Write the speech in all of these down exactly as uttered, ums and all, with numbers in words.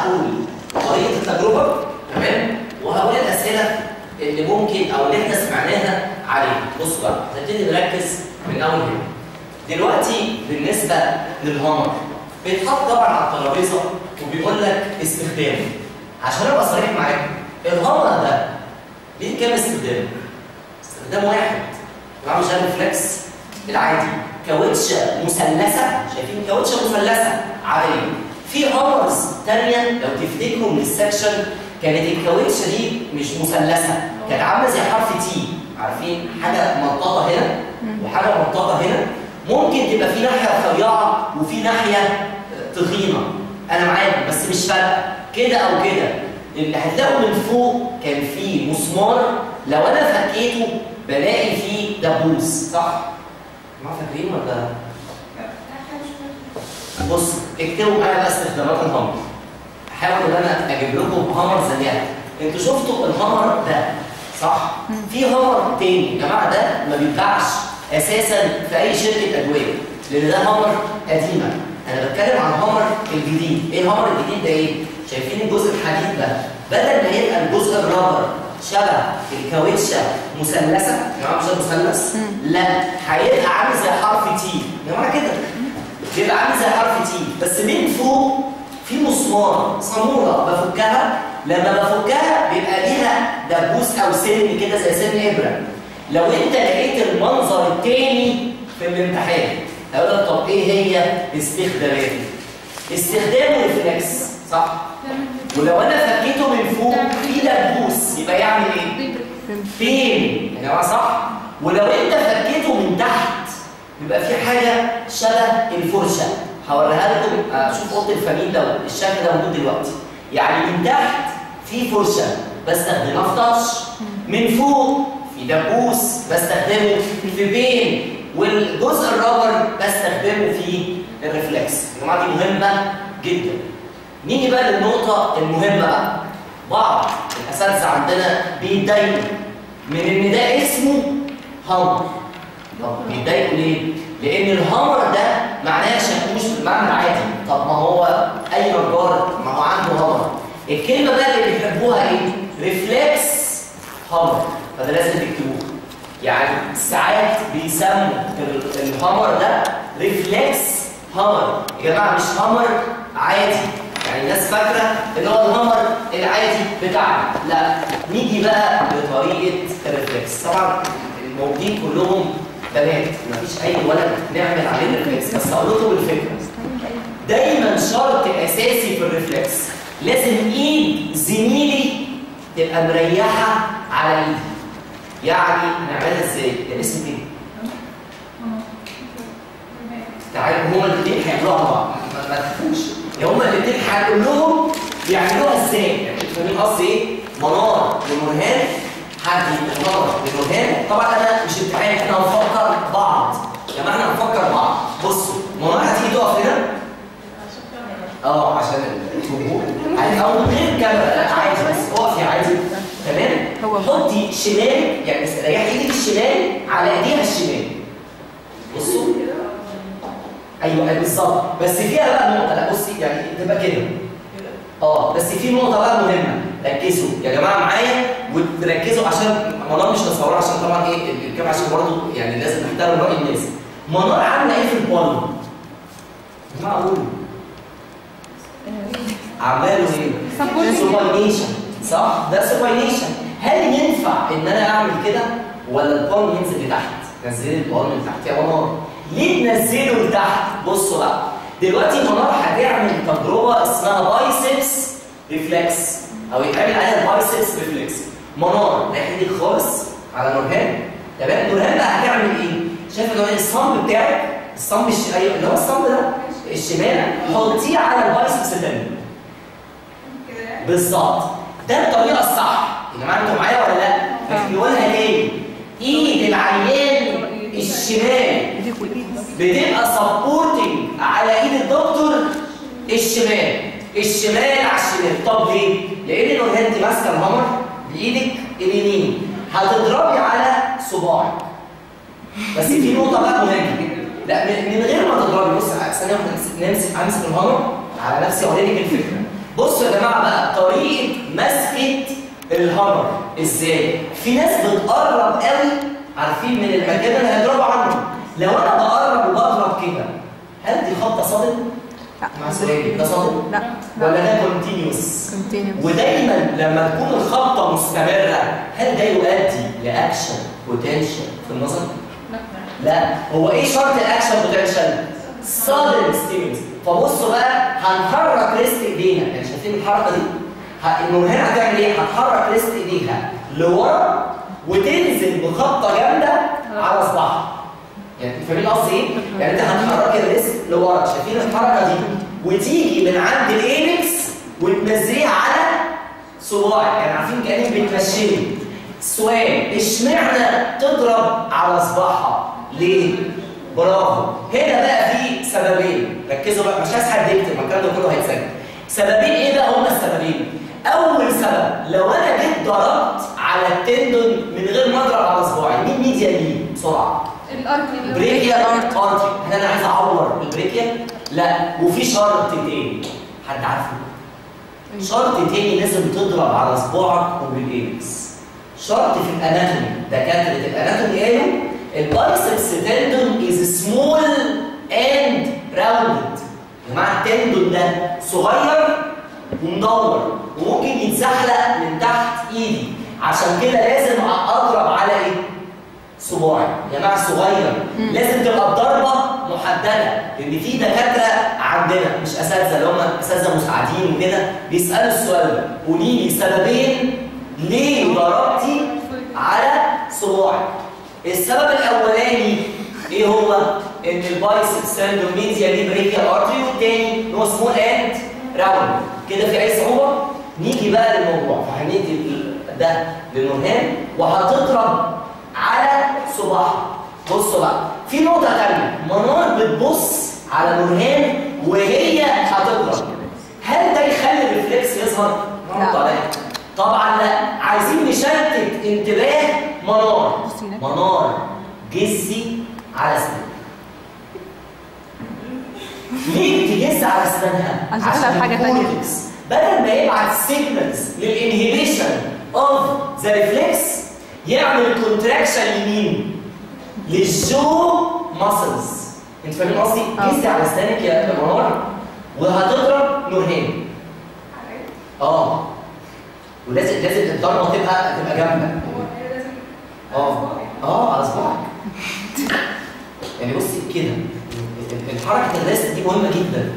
هقول طريقه التجربه تمام، وهقول الاسئله اللي ممكن او اللي احنا سمعناها عليها. بصوا بقى نبتدي نركز من اول هنا. دلوقتي بالنسبه للهامر بيتحط طبعا على الترابيزه وبيقول لك استخدامه. عشان ابقى صريح معاكم، الهامر ده ليه كام استخدام؟ استخدام واحد. طبعا مش الريفلكس العادي، كاوتشه مثلثه، شايفين كاوتشه مثلثه عاديه. في هامرز ثانيه لو تفتكروا من السكشن كانت الكاوتشه دي مش مثلثه، كانت عامله زي حرف تي، عارفين؟ حاجه مطاطه هنا وحاجه مطاطه هنا، ممكن تبقى في ناحيه رفيعه وفي ناحيه تخينه. انا معاك بس مش فارقه كده او كده. اللي هتلاقوا من فوق كان فيه مسمار، لو انا فكيته بلاقي فيه دبوس، صح؟ ما فاكرين ولا؟ بص اكتبوا معايا بقى استخدامات الهامر. احاول ان انا اجيب لكم هامر زيها. انتوا شفتوا الهامر ده صح؟ في هامر تاني يا جماعه ده ما بيتباعش اساسا في اي شركه ادويه، لان ده هامر قديمه. انا بتكلم عن الهامر الجديد. ايه الهامر الجديد ده ايه؟ شايفين الجزء الحديد ده؟ بدل ما يبقى الجزء الرابر شبه الكاوتشه مثلثه، يا جماعه مش مثلث؟ لا، هيبقى عامل زي حرف تي، يا جماعه كده. بيبقى عامل زي حرف تي، بس من فوق في مسمار، صاموله بفكها، لما بفكها بيبقى ليها دبوس او سن كده زي سن ابره. لو انت لقيت المنظر التاني في الامتحان هقول لك طب ايه هي استخداماته؟ استخدامه ريفلكس، صح؟ ولو انا فكيته من فوق في دبوس يبقى يعمل ايه؟ فين؟ يا جماعه صح؟ ولو انت فكيته من تحت يبقى في حاجه شبه الفرشه، هوريها لكم. شوف اوضه الفمين لو الشكل ده موجود دلوقتي، يعني من تحت في فرشه بستخدمها في تاتش، من فوق في دبوس بستخدمه في بين، والجزء الرابر بستخدمه في الريفلكس. يا جماعه دي مهمه جدا. نيجي بقى للنقطه المهمه بقى. بعض الاساتذه عندنا بيتضايقوا من ان ده اسمه هامر. بيتضايقوا ليه؟ لان الهامر ده معناه شاكوش بالمعنى العادي. طب ما هو اي نجار ما هو عنده هامر. الكلمه بقى اللي بيحبوها ايه؟ ريفلكس هامر، فده لازم تكتبوه. يعني ساعات بيسموا الهامر ده ريفلكس هامر. يا جماعه مش هامر عادي، يعني الناس فاكره اللي هو الهامر العادي بتاعنا، لا. نيجي بقى لطريقه الريفلكس. طبعا الموجودين كلهم بنات، مفيش اي ولد نعمل عليه ريفلكس، بس هقول لكم الفكره. دايما شرط اساسي في الريفلكس لازم ايد زميلي تبقى مريحه على ايدي. يعني هنعملها ازاي؟ الاسم كده. تعالوا هما الاثنين هيعملوها مع بعض، ما تخافوش. يا هما الاثنين هنقول لهم بيعملوها ازاي؟ يعني انتوا فاهمين قصدي ايه؟ منار ونورهان، حد منار ونورهان. طبعا انا مش امتحان، احنا هنفكر بعض. يا جماعه احنا هنفكر بعض. بصوا منار هتيجي تقف هنا. اه عشان الجمهور. او من غير كاميرا، لا عادي بس اقفي عادي. تمام؟ حطي شمال، يعني ريحي ايدك الشمال على ايديها الشمال. بصوا. ايوه بالظبط، بس فيها بقى نقطه. لا بصي يعني تبقى كده. اه بس في نقطه بقى مهمه، ركزوا يا جماعه معايا وتركزوا عشان منار مش هتصورها، عشان طبعا ايه الكاميرا عشان برضه يعني لازم نحترم راي الناس. منار عامله ايه في البالم؟ يا جماعه قولوا. عماله ايه؟ سوباينيشن، صح؟ ده سوباينيشن. هل ينفع ان انا اعمل كده ولا البالم ينزل لتحت؟ نزلي البالم لتحت يا منار. ليه تنزله لتحت؟ بصوا بقى. دلوقتي منار هتعمل تجربه اسمها بايسبس ريفلكس، او يتعمل عليها البايسبس ريفلكس. منار ناحيه ايدك خالص على نورهان، تمام؟ نورهان بقى هتعمل ايه؟ شايف اللي هو الصمب بتاعك؟ الصمب الش... ايوه اللي هو الصمب ده الشمال، حطيه على البايسبس الثاني. بالظبط. ده الطريقه الصح. يا جماعه انتوا معايا ولا لا؟ بنقولها ليه؟ ايد العيان الشمال بتبقى سبورتنج على ايد الدكتور الشمال، الشمال على الشمال. طب ليه؟ لان لو انت ماسكه الهامر بايدك اليمين هتضربي على صباعك. بس في نقطه بقى مهمه، لا من غير ما تضربي. بص ثانيه واحده، نمسك امسك الهامر على نفسي اوريك الفكره. بصوا يا الهامر ازاي؟ في ناس بتقرب قوي عارفين من المكان اللي هيضربوا عنه. لو انا بقرب وبضرب كده هل دي خبطه صادم؟ لا. مع سؤالي ده صادم؟ لا. ولا ده كونتينيوس؟ كونتينيوس. ودايما لما تكون الخبطه مستمره هل ده يؤدي لاكشن بوتنشال في النظر؟ لا. لا. هو ايه شرط الاكشن بوتنشال؟ صادم ستيمولس. فبصوا بقى هنحرك ريست ايدينا، يعني شايفين الحركه دي؟ النورهان هتعمل ايه؟ هتحرك ريست ايديها لورا وتنزل بخبطه جامده على صباعها. يعني فاهمين قصدي ايه؟ يعني انت هتحرك الريست لورا، شايفين الحركه دي؟ وتيجي من عند الايبكس وتنزليها على صباعك، يعني عارفين كانك بتمشيني. السؤال اشمعنى تضرب على صباعها؟ ليه؟ برافو. هنا بقى في سببين، ركزوا بقى، مش عايز حد يكتب، الكلام ده كله هيتسجل. سببين ايه بقى هما السببين؟ أول سبب لو أنا جيت ضربت على التندون من غير ما أضرب على صباعي، مين ميديا ليه؟ بسرعة. الارتري. بريكيا ارتري. هل أنا عايز أعور البريكيا؟ لا، وفي شرط تاني. حد عارفه؟ شرط تاني لازم تضرب على صباعك وبالإيبكس. شرط في الأناتومي، دكاترة الأناتومي قالوا البايسبس تندون از سمول اند راوندد. يا جماعة التندون ده صغير ومدور وممكن يتزحلق من تحت ايدي، عشان كده لازم اضرب على ايه؟ صباعي. يا جماعه صغير لازم تبقى الضربه محدده، لان في دكاتره عندنا مش اساتذه اللي هم اساتذه مساعدين وكده بيسالوا السؤال ده، قولي لي سببين ليه ضربتي على صباعي؟ السبب الاولاني ايه هو؟ ان البايسبس تندون ميديا ليه بريكيال ارتري، والتاني هو سمول اند راوند. كده في اي صعوبه؟ نيجي بقى للموضوع، فهندي ده لنورهان وهتضرب على صباعها. بصوا بقى في نقطه ثانيه، منار بتبص على نورهان وهي هتضرب. هل ده يخلي الريفلكس يظهر؟ لا. طبعا لا. عايزين نشتت انتباه منار. منار جزي على اسنانها. ليه تجز على اسنانها؟ عشان حاجه ثانيه. بدل ما يبعت سيجنالز للانهيبيشن اوف ذا ريفلكس يعمل كونتراكشن يمين للجو ماسلز. انت فاهمين قصدي؟ جزي على اسنانك يا منار وهتضرب نورهان. اه ولازم لازم الضربه تبقى تبقى جامده. اه اه على صباعك. يعني بصي كده الحركه الريست دي مهمه جدا.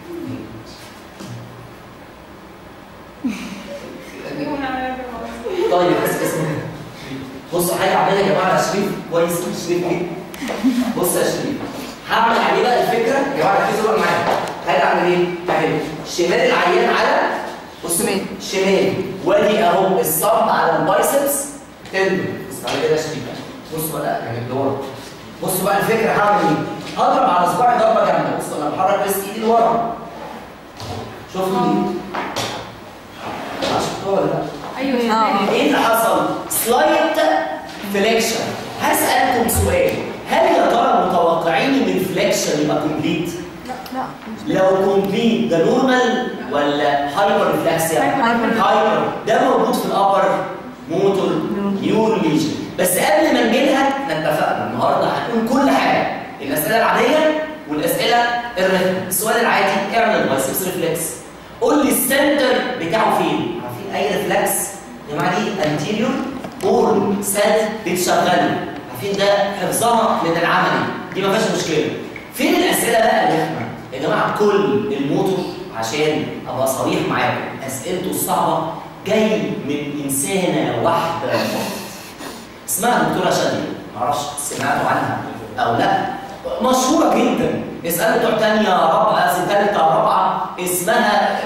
طيب بس اسمه بصوا حاجه اعملها يا جماعه. شريف كويس، شريف ايه؟ بص يا شريف هعمل عليه بقى الفكره يا جماعه، ركزوا بقى معايا. هاجي اعمل ايه؟ اهي شمال العيان على بصوا شمال، وادي اهو الصب على البايسبس تندون. بص على كده يا شريف، بصوا بقى يعني لورا. بصوا بقى الفكره هعمل ايه؟ هضرب على صباعي ضربه جامده. بصوا انا بحرك بس ايدي لورا. شفتوا دي؟ شفتوها ولا لا؟ ايوه. ايه اللي حصل؟ سلايت فليكشن. هسألكم سؤال، هل يا ترى متوقعين ان الفليكشن يبقى كومبليت؟ لا. لو كومبليت ده نورمال ولا هايبر ريفلكسيا؟ هايبر. ده موجود في الابر موتور نيور ليجن. بس قبل ما نجي لها احنا اتفقنا النهارده هنقول كل حاجه، الاسئله العاديه والاسئله الريتم. السؤال العادي اعمل بايسبس ريفلكس، قول لي السنتر بتاعه فين؟ عارفين اي ريفلكس يا جماعه دي انتيريور بورن سات بتشغله، عارفين ده حفظها من العملي، دي ما فيهاش مشكله. فين الاسئله بقى الرخمه؟ يا جماعه كل الموتور عشان ابقى صريح معاكم اسئلته الصعبه جاي من انسانه واحده فقط اسمها الدكتوره شاديه، معرفش سمعتوا عنها او لا، مشهوره جدا. اسالوا بتوع ثانيه رابعه ثالثه رابعه اسمها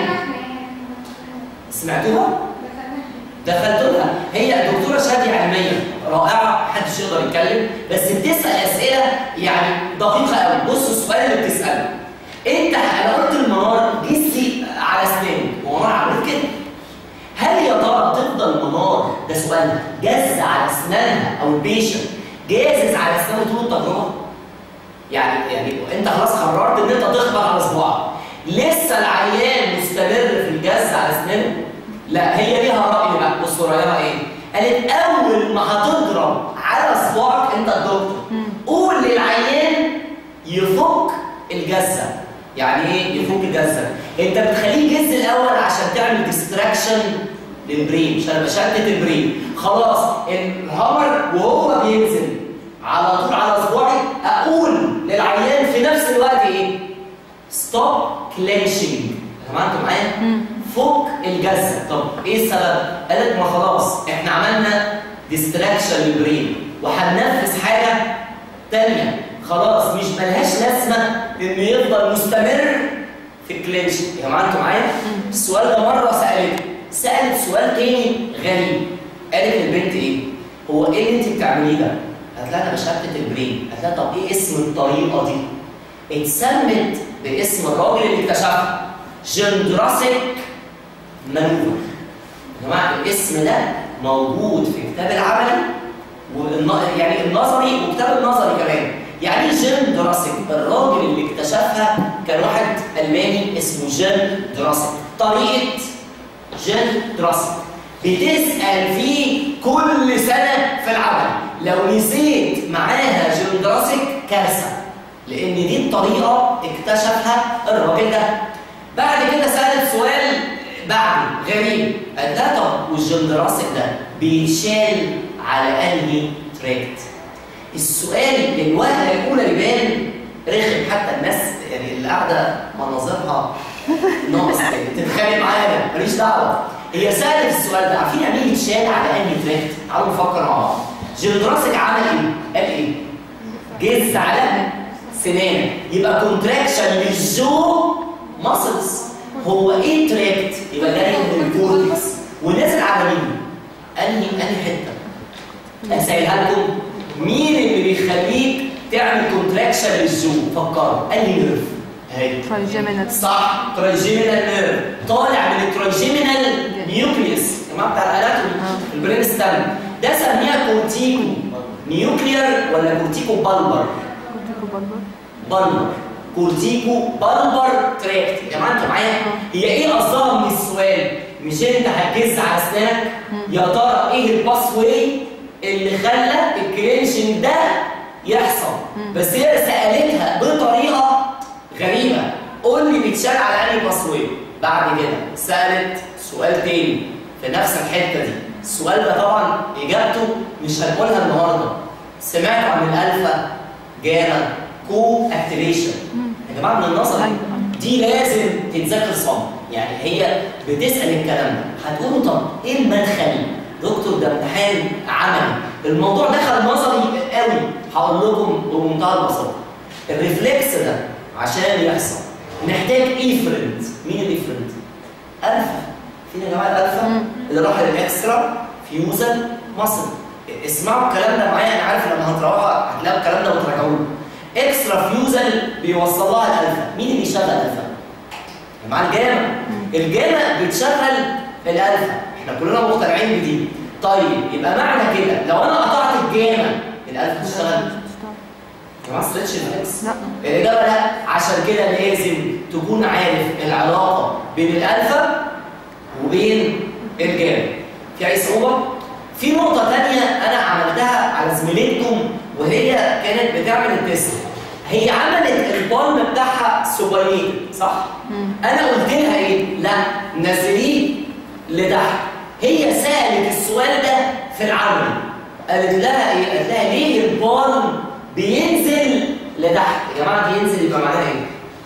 سمعتوها؟ دخلت لها. هي دكتوره شاديه علميه رائعه محدش يقدر يتكلم، بس بتسال اسئله يعني دقيقه قوي. بصوا السؤال اللي بتساله انت، انا قلت المنار جسي على اسنانك ومنار عملت كده، هل يا ترى تفضل منار ده سؤال جاز على اسنانها او البيشنت جازز على اسنانه طول التجربه؟ يعني يعني انت خلاص قررت ان انت تخبط على صباعك، لسه العيان مستمر في الجز على اسنانه؟ لا هي ليها رأي بقى. بصوا رأيها ايه؟ قالت أول ما هتضرب على صباعك أنت الدكتور قول للعيان يفك الجزة. يعني ايه يفك الجزة؟ أنت بتخليه يجز الأول عشان تعمل ديستراكشن للبرين، عشان بشتت البرين. خلاص الهامر وهو بينزل على طول على صباعي أقول للعيان في نفس الوقت ايه؟ ستوب كلينشنج. يا جماعة أنتوا معايا؟ فك الجزة. طب ايه السبب؟ قالت ما خلاص احنا عملنا ديستراكشن للبرين وهننفذ حاجة تانية خلاص مش ملهاش لازمة انه يفضل مستمر في الكلينش. يا جماعة انتوا معايا؟ السؤال ده مرة سألته، سألت سؤال تاني غريب. قالت للبنت ايه؟ هو ايه اللي انت بتعمليه ده؟ قالت لها انا بشتت البرين. قالت لها طب ايه اسم الطريقة دي؟ اتسمت باسم الراجل اللي اكتشفها جندراسيك مانوفر. يا جماعه الاسم ده موجود في كتاب العملي يعني النظري وكتاب النظري كمان. يعني ايه جندراسيك؟ الراجل اللي اكتشفها كان واحد الماني اسمه جندراسيك. طريقه جندراسيك بتسال فيه كل سنه في العمل. لو نسيت معاها جندراسيك كارثه، لان دي الطريقه اكتشفها الراجل ده. بعد كده سالت سؤال بعده غريب. قال ده طب والجندراسيك ده بيشال على انهي تراكت؟ السؤال الوهله الاولى يبان رخم، حتى الناس يعني اللي قاعده مناظرها ناقص تتخانق معانا ماليش دعوه. هي سالت السؤال ده عارفين يعني ايه بيتشال على انهي تراكت؟ تعالوا نفكر مع بعض. جندراسيك عمل ايه؟ قال ايه؟ جز على سنانه، يبقى كونتراكشن للجو ماسلز. هو ايه تراكت؟ يبقى جاي من الكورتكس ونازل على مين؟ انهي انهي حته؟ اسالها لكم مين اللي بيخليك تعمل كونتراكشن للجو؟ فكروا انهي نيرف؟ اهي ترايجيمينال. صح، ترايجيمينال نيرف طالع من الترايجيمينال نيوكليوس يا جماعه بتاع الاناتومي البرين ستام. ده سميها كورتيكو نيوكليير ولا كورتيكو بالبر؟ كورتيكو بالبر. بالبر كورتيكو بالبر تراكت. يا جماعه انتوا معايا؟ هي ايه قصدها من السؤال؟ مش انت هتجز على اسنانك؟ يا ترى ايه الباس واي اللي خلى الكلينشنج ده يحصل؟ بس هي سالتها بطريقه غريبه، قول لي بيتشال على انهي باس واي؟ بعد كده سالت سؤال تاني في نفس الحته دي. السؤال ده طبعا اجابته مش هنقولها النهارده. سمعتوا عن الالفا جاما كو اكتيفيشن يا جماعه من النظر دي لازم تتذاكر صم. يعني هي بتسال الكلام ده هتقولوا طب ايه المدخل؟ دكتور ده امتحان عملي، الموضوع دخل نظري قوي. هقول لكم بمنتهى البساطه الريفلكس ده عشان يحصل نحتاج ايفرنت. مين الايفرنت؟ الفا. فين يا جماعه الالفا؟ اللي راح للاكسترا فيوزل ماسل. اسمعوا الكلام ده معايا، انا عارف لما هتروحوا هتلاقوا الكلام ده وتراجعوه. اكسترا فيوزل بيوصل لها الالفا. مين اللي بيشغل الالفا؟ يا جماعه الجاما. الجاما بتشغل الالفا، احنا كلنا مقتنعين بدي. طيب يبقى معنى كده لو انا قطعت الجاما الالفا تشتغل؟ يا جماعه ستريتش ريفلكس؟ لا. الاجابه لا. عشان كده لازم تكون عارف العلاقه بين الالفا وبين الجاما. في اي صعوبه؟ في نقطة تانية أنا عملتها على زميلتكم وهي كانت بتعمل التست. هي عملت البالم بتاعها سوباينيت صح؟ مم. أنا قلت لها إيه؟ لا نزليه لتحت. هي سألت السؤال ده في العمل. قالت لها إيه؟ قالت لها ليه البالم بينزل لتحت؟ يا جماعة بينزل يبقى معناها إيه؟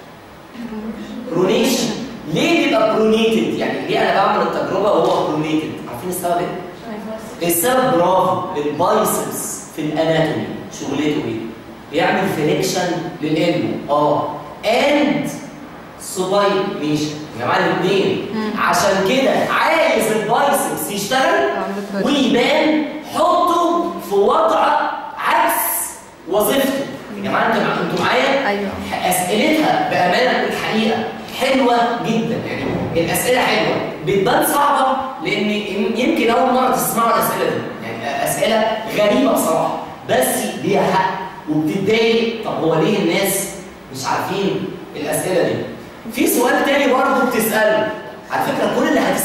برونيشن. ليه بيبقى برونيتد؟ يعني ليه أنا بعمل التجربة وهو برونيتد؟ عارفين السبب إيه؟ السبب برافو البايسبس في الاناتومي شغلته ايه؟ بيعمل فليكشن للالبو اه اند سوباينيشن يا جماعه الاثنين. عشان كده عايز البايسبس يشتغل ويبان حطه في وضع عكس وظيفته. يا جماعه انتوا انتوا معايا؟ ايوه. اسئلتها بامانه الحقيقه حلوه جدا. يعني الاسئله حلوه بتبان صعبه لان يمكن اول مره تسمعوا الاسئله دي. يعني اسئله غريبه بصراحه بس ليها حق وبتتضايق. طب هو ليه الناس مش عارفين الاسئله دي؟ في سؤال تاني برضه بتساله على فكره كل اللي هتساله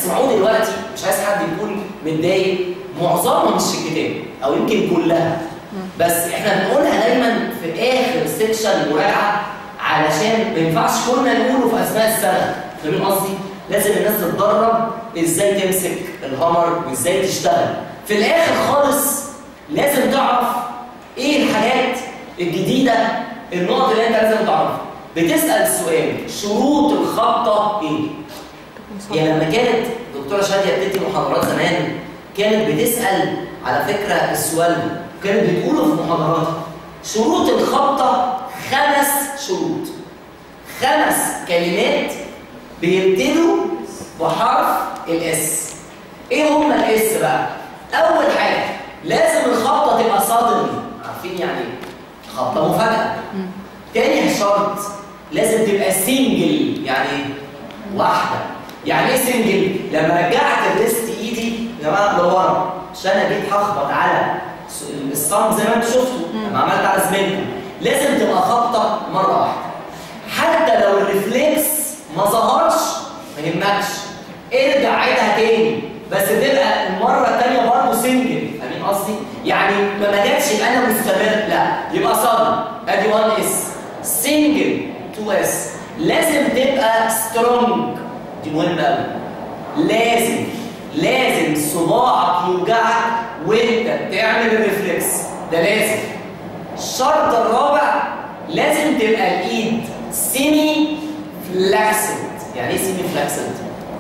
هتسمعوه دلوقتي مش عايز حد يكون متضايق، معظمها مش في الكتاب او يمكن كلها، بس احنا بنقولها دايما في اخر سيكشن مراجعه علشان ما ينفعش كنا نقوله في اثناء السنه. فاهمين قصدي؟ لازم الناس تتدرب ازاي تمسك الهامر وازاي تشتغل. في الاخر خالص لازم تعرف ايه الحاجات الجديده، النقط اللي انت لازم تعرفها. بتسال سؤال شروط الخبطه ايه؟ يعني لما كانت دكتوره شاديه بتدي محاضرات زمان كانت بتسال على فكره السؤال ده، كانت بتقوله في محاضراتها شروط الخبطه خمس شروط، خمس كلمات بيبتدوا بحرف الاس. ايه هم الاس بقى؟ اول حاجه لازم الخبطه تبقى صادمه، عارفين يعني ايه؟ خبطه مفاجاه. تاني شرط لازم تبقى سنجل، يعني واحده. يعني ايه سنجل؟ لما رجعت الريست ايدي يا جماعه لورا عشان انا جيت هخبط على الصم زي ما انتم شفتوا لما عملت على زميلكم، لازم تبقى خبطه مره واحده. حتى لو الريفلكس ما ظهرش ما يهمكش، ارجع عيدها تاني بس تبقى المره الثانيه برضه سنجل. فاهمين قصدي؟ يعني ما ما جاتش يبقى انا مستمر، لا يبقى صدم. ادي واحد اس سنجل اتنين اس. لازم تبقى سترونج، دي مهمه قوي. لازم لازم صباعك يوجعك وانت بتعمل الريفلكس ده لازم. الشرط الرابع لازم تبقى الايد سيمي فلاكسد. يعني ايه سيمي فلاكسد؟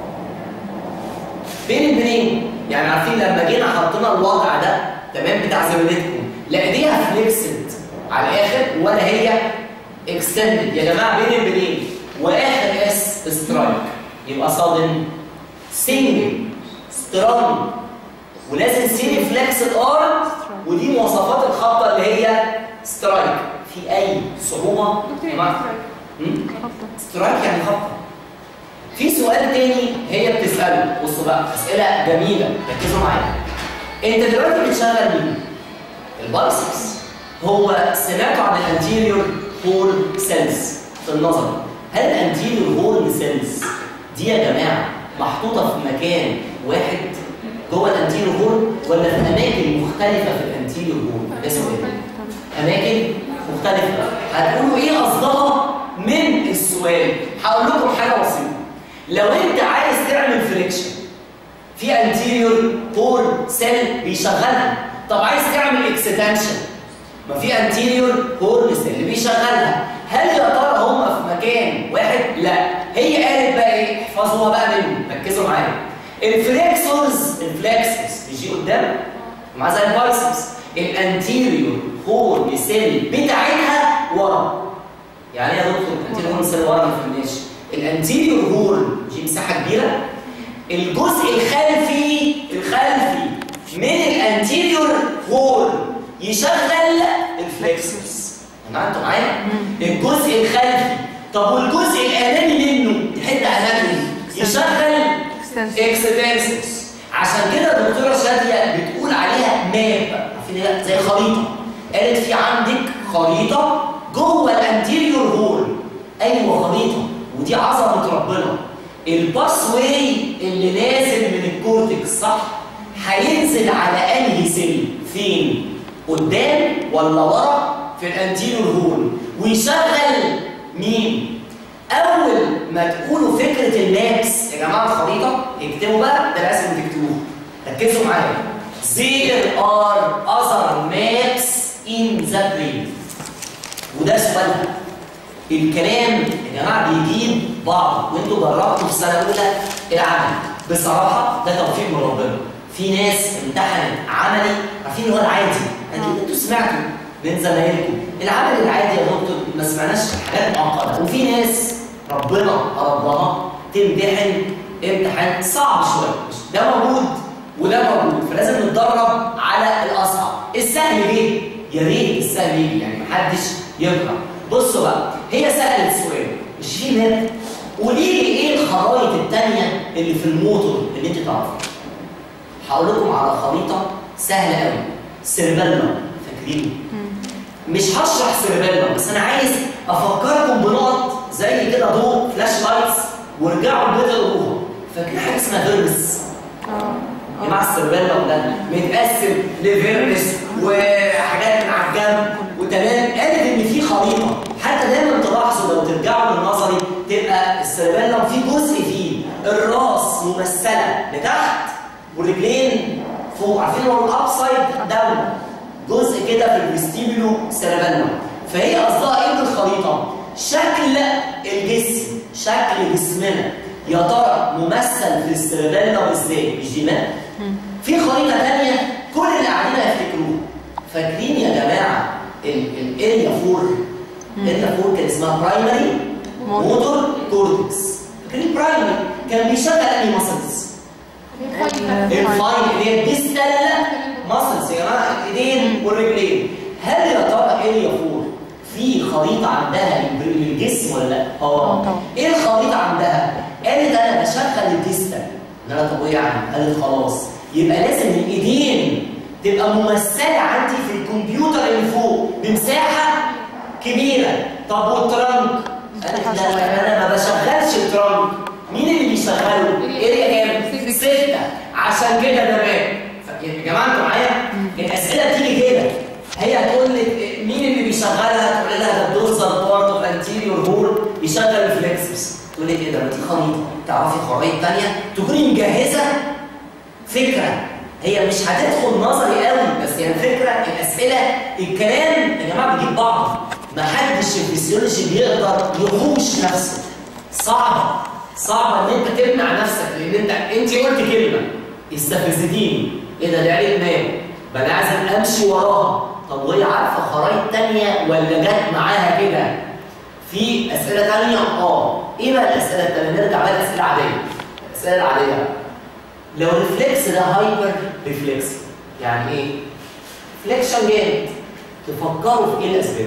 بين البنين. يعني عارفين لما جينا حطينا الوضع ده تمام بتاع زميلتكم، لا ايديها فليكسد على الاخر ولا هي اكستندد. يا جماعه بين البنين واخر اس سترايك، يبقى صادم سنجل سترونج ولازم سيمي فليكسد ار، ودي مواصفات الخبطه اللي هي سترايك. في اي صعوبه؟ سترايك يعني خبطه. في سؤال تاني هي بتساله، بصوا بقى اسئله جميله ركزوا معايا. انت دلوقتي بتشغل مين؟ البايسبس. هو سمعتوا عن الانتيريور هورن سيلز في النظر. هل الانتيريور هورن سيلز دي يا جماعه محطوطه في مكان واحد جوه الانتيريور هورن ولا في اماكن مختلفه في الانتيريور هورن؟ ده سؤال. اماكن مختلفه. هتقولوا ايه قصدها من السؤال؟ هقول لكم حاجه بسيطه. لو انت عايز تعمل فريكشن في انتيريور هورن سيل بيشغلها، طب عايز تعمل اكستنشن ما في انتيريور هورن سيل بيشغلها، هل يا ترى هم في مكان واحد؟ لا. هي قالت بقى ايه؟ احفظوها بقى مني، ركزوا معايا. الفليكسورز الفليكسورز بيجي قدام مع زي البايسبس، الانتيريور هورن سيل بتاعتها ورا. يعني ايه يا دكتور الانتيريور هورن سيل ورا؟ ما فهمناش. الانتيريور هورن دي مساحه كبيره، الجزء الخلفي الخلفي من الانتيريور هورن يشغل الفليكسورز. انا انتوا معايا؟ الجزء الخلفي. طب والجزء الامامي منه الحته امامي يشغل اكستنسورز. عشان كده الدكتوره شاديه بتقول عليها ماب، عارفين زي خريطه. قالت في عندك خريطه جوه الانتيريور هورن. ايوه خريطه، ودي عظمه ربنا. الباس واي اللي نازل من الكورتكس صح هينزل على انهي سيل؟ فين؟ قدام ولا ورا؟ في الانتيريور هورن، ويشغل مين؟ اول ما تقولوا فكره المابس يا جماعه الخريطه اكتبوا بقى ده لازم تكتبوه. ركزوا معايا. There are other maps in the brain. وده سؤالها. الكلام يا جماعه بيجيب بعض، وانتوا جربتوا في سنه اولى العمل. بصراحه ده توفيق من ربنا. في ناس امتحنت عملي عارفين اللي هو العادي، انتوا سمعتوا من زمايلكم العمل العادي يا دكتور ما سمعناش حاجات معقده، وفي ناس ربنا أراد لها تمتحن امتحان صعب شويه. ده موجود وده موجود، فلازم نتدرب على الاصعب. السهل ليه؟ يا ريت السهل يجي، يعني محدش يكره. بصوا بقى، هي سألت سؤال مش في ماب؟ قولي لي ايه الخرائط الثانيه اللي في الموتور اللي انت تعرفها؟ هقول لكم على خريطه سهله قوي، سيربيلم. فاكرين؟ مش هشرح سيربيلم، بس انا عايز افكركم بنقط زي كده ضوء فلاش لايتس، وارجعوا البيت اقروها. فاكرين حاجه اسمها فيربس؟ اه يا جماعه السيربيلم ده متقسم لفيربس وحاجات من على الجنب وتمام. قالت ان في خريطه، حتى دايما تلاحظوا لو ترجعوا للنظري تبقى السيربيلم في جزء فيه الراس ممثله لتحت والرجلين فوق، عارفين هو الابسايد داون، جزء كده في الفيستيبولو سيربيلم. فهي قصدها ايه بالخريطه؟ شكل الجسم، شكل جسمنا يا ترى ممثل في السيربيلم ازاي؟ مش دماغ. في خريطه ثانيه كل اللي قاعدين هيفتكروها. فاكرين يا جماعه الاريا فور؟ الاريا فور كان اسمها برايمري موتور كورتكس. فاكرين برايمري كان بيشغل انهي ماسلز؟ الفاين اللي هي الديستال ماسلز يا جماعه، الايدين والرجلين. هل يا ترى اريا فور في خريطه عندها للجسم ولا لا؟ اه. ايه الخريطه عندها؟ قالت انا بشغل الديستال. لا طب ايه يعني؟ قالت خلاص يبقى لازم الايدين تبقى ممثله عندي في الكمبيوتر اللي فوق بمساحه كبيره. طب والترنك؟ قالت لا انا ما بشغلش الترنك. مين اللي بيشغله؟ اريا كام؟ سته. عشان كده ده بان. يا جماعه انتوا معايا؟ الاسئله بتيجي كده، هي هتقول لك مين اللي بيشغلها؟ تقول لها ده الدورسال بارت اوف انتيريور هور بيشغل الفلكسس. تقول لك ايه ده؟ ما دي خريطه، تعرفي خرائط ثانيه تكوني مجهزه فكره. هي مش هتدخل نظري قوي بس هي يعني الفكره، الاسئله، الكلام يا جماعه بيجيب بعض. ما حدش في الفسيولوجي بيقدر يحوش نفسه. صعبه صعبه ان انت تمنع نفسك، لان انت انت قلت كلمه استفزتيني. ايه ده؟ ده علم ما بقى انا عايز امشي وراها. طب وهي عارفه خرايط ثانيه ولا جت معاها كده؟ في اسئله ثانيه؟ اه. ايه بقى الاسئله الثانيه؟ نرجع بقى للاسئله العاديه. الاسئله العاديه لو الريفلكس ده هايبر ريفلكس يعني ايه؟ فليكشن جامد. تفكروا في ايه الاسباب؟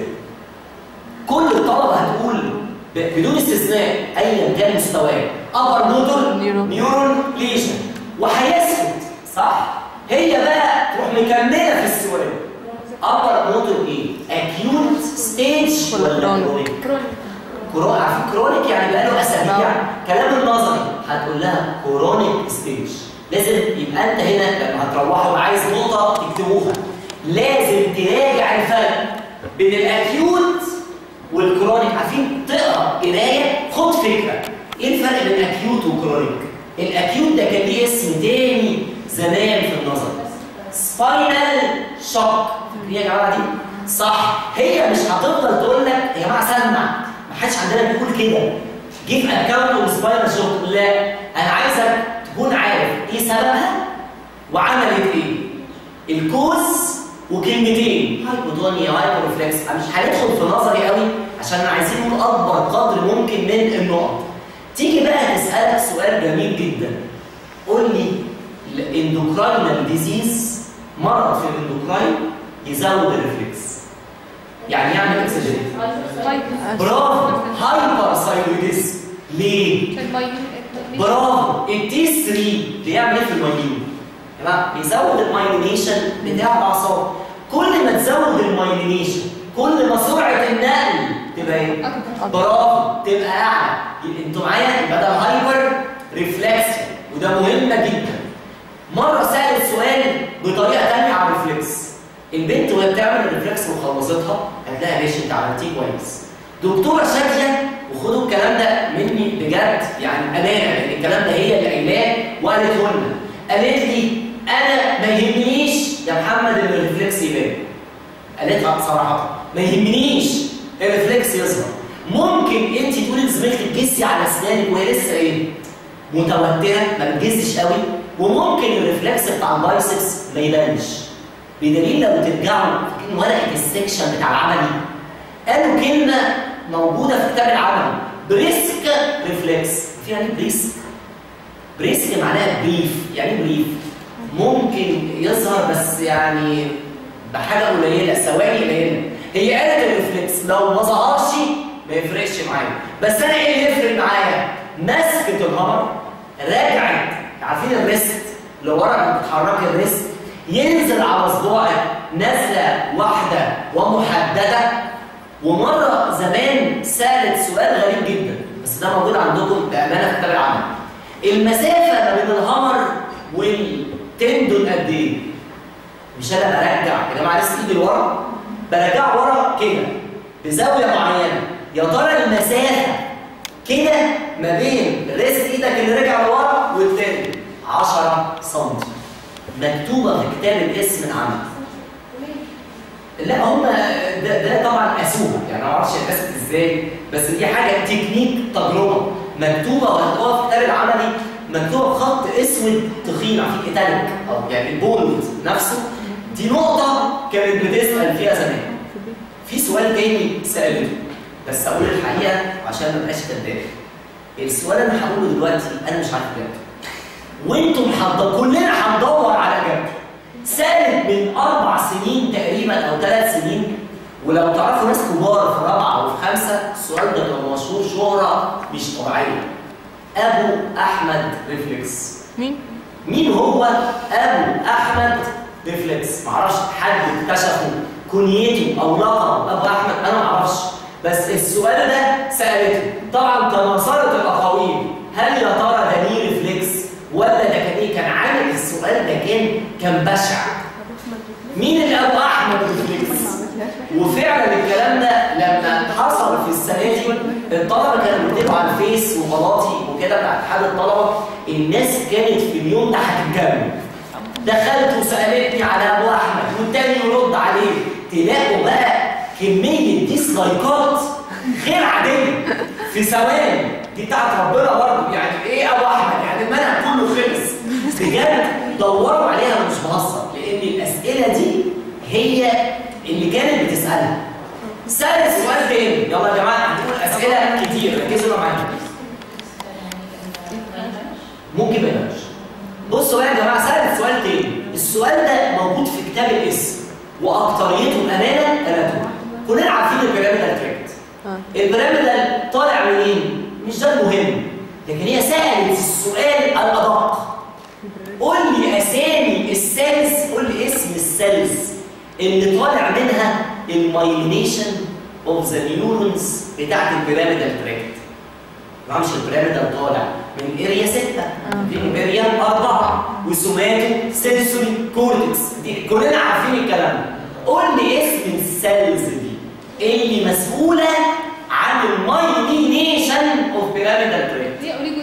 كل الطلبه هتقول بدون استثناء ايا كان مستواه ابر موتور نيورون ليشن وهيسكت صح؟ هي بقى تروح مكمله في السؤال. ابر موتور ايه؟ اكيوت ستيج ولا كرونيك؟ كرونيك. عارفين كرونيك يعني بقى له اسابيع. كلام النظري هتقول لها كرونيك ستيج. لازم يبقى انت هنا لما هتروحوا عايز نقطه تكتبوها، لازم تراجع الفرق بين الاكيوت والكرونيك. عارفين تقرا قرايه خد فكره ايه الفرق بين الاكيوت والكرونيك. الاكيوت ده كان ليه اسم تاني زمان في النظر، سباينال شوك. يا جماعه دي صح. هي مش هتفضل تقول لك يا جماعه سمع، ما حدش عندنا بيقول كده جيب اكونت وسباينال شوك. لا انا عايزك تكون عارف ايه سببها وعملت ايه، الكوز وكلمتين هايبوتونيا هايبورفلكس. مش هندخل في نظري قوي عشان عايزين نقول اكبر قدر ممكن من النقط. تيجي بقى تسالك سؤال جميل جدا، قول لي الاندوكراينال ديزيز، مرض في الاندوكراين يزود الريفلكس يعني يعمل اكسجين. برافو، هايبر ثايرويدزم. ليه؟ برافو، التي ثلاثة بيعمل ايه في المايلين؟ يا جماعه بيزود المايلينيشن بتاع الاعصاب. كل ما تزود المايلينيشن كل ما سرعه النقل تبقى ايه؟ برافو، تبقى اعلى. انتوا معايا؟ يبقى ده هايبر ريفلكس وده مهمه جدا. مره سالت سؤال بطريقه ثانيه على الريفلكس. البنت وهي بتعمل الريفلكس وخلصتها قالت لها يا باشا انت عملتيه كويس. دكتوره شاديه، وخدوا الكلام ده مني بجد يعني امانه، لان الكلام ده هي اللي قايلاه وقالته لنا. قالت لي انا ما يهمنيش يا محمد ان الريفلكس يبان. قالتها بصراحه ما يهمنيش الريفلكس يظهر. ممكن انت تقولي لزميلتك جسي على اسنانك وهي لسه ايه؟ متوتره ما بتجزش قوي، وممكن الريفلكس بتاع البايسبس ما يبانش. بدليل لو ترجعوا فاكرين ورقه السكشن بتاع العملي قالوا كلمه موجوده في كتاب العملي، بريسك ريفلكس. في يعني بريسك؟ بريسك معناها بريف. يعني بريف ممكن يظهر بس يعني بحاجه قليله، ثواني قليله. هي قالت الريفلكس لو ما ظهرش ما يفرقش معايا، بس انا ايه اللي يفرق معايا؟ مسكه الهامر رجعت. عارفين الريست لو ورا بتحركي الريست ينزل على صباعك نزله واحده ومحدده. ومره زمان سالت سؤال غريب جدا بس ده موجود عندكم بامانه في كتاب العمل. المسافه ما بين الهامر والتندون قد ايه؟ مش انا برجع يا جماعه لسه ايدي لورا، برجع ورا كده بزاويه معينه، يا ترى المسافه كده ما بين ريست ايدك اللي رجع لورا والتاني عشرة سم، مكتوبه في كتاب الاسم العملي. لا هم ده, ده طبعا قاسوها، يعني ما اعرفش اتقاست ازاي، بس دي حاجه تكنيك تجربه مكتوبه وهتلاقوها في الكتاب العملي، مكتوبه بخط اسود تخين في ايتاليك او يعني البولد نفسه. دي نقطه كانت بتسال فيها زمان. في سؤال تاني سالته بس اقول الحقيقه عشان ما ابقاش كداب. السؤال اللي انا هقوله دلوقتي انا مش عارف اجابته، وانتم حضر كلنا هندور على اجابته. سالت من اربع سنين تقريبا او ثلاث سنين، ولو تعرفوا ناس كبار في رابعه وفي خمسه السؤال ده كان مشهور شهره مش طبيعيه. ابو احمد ريفلكس. مين؟ مين هو ابو احمد ريفلكس؟ معرفش حد اكتشفه كنيته او لقبه ابو احمد، انا معرفش، بس السؤال ده سالته. طبعا تناثرت الاقاويل، هل يا ترى ده ليه ريفلكس ولا ده كان ايه؟ كان عامل السؤال ده كان كان بشع. مين اللي ابو احمد ريفلكس؟ وفعلا الكلام ده لما حصل في السنه دي الطلبه كانوا بيكتبوا على الفيس وغلاطي وكده بتاع اتحاد الطلبه، الناس كانت في اليوم ده هتتجنن. دخلت وسالتني على ابو احمد والتاني يرد عليه، تلاقوا بقى كميه ديسلايكات غير عاديه في ثواني. دي بتاعت ربنا برضه، يعني ايه ابو احمد؟ يعني المنهج كله خلص. بجد دوروا عليها مش بهزر، لان الاسئله دي هي اللي كانت بتسالها. سألت سؤال تاني، يلا يا جماعه هتقول اسئله كتير، ركزوا معايا. ممكن ما يبقاش. بصوا بقى يا جماعه، سألت سؤال تاني، السؤال ده موجود في كتاب الاسم واكتريته امانه ثلاثه. كلنا عارفين البيراميدال تريكت. البيراميدال طالع منين؟ مش ده المهم، لكن هي سألت السؤال الادق. قول لي اسامي السيلز، قول لي اسم السيلز اللي طالع منها المايلينيشن اوف ذا نيورونز بتاعت البيراميدال تراكت. ما مش البيراميدال طالع من اريا ستة، دي اريا أربعة، وسوماتو سنسوري كورتكس، دي كلنا عارفين الكلام ده. قول لي اسم السيلز دي اللي مسؤولة عن المايلينيشن اوف بيراميدال تراكت. دي اوريجو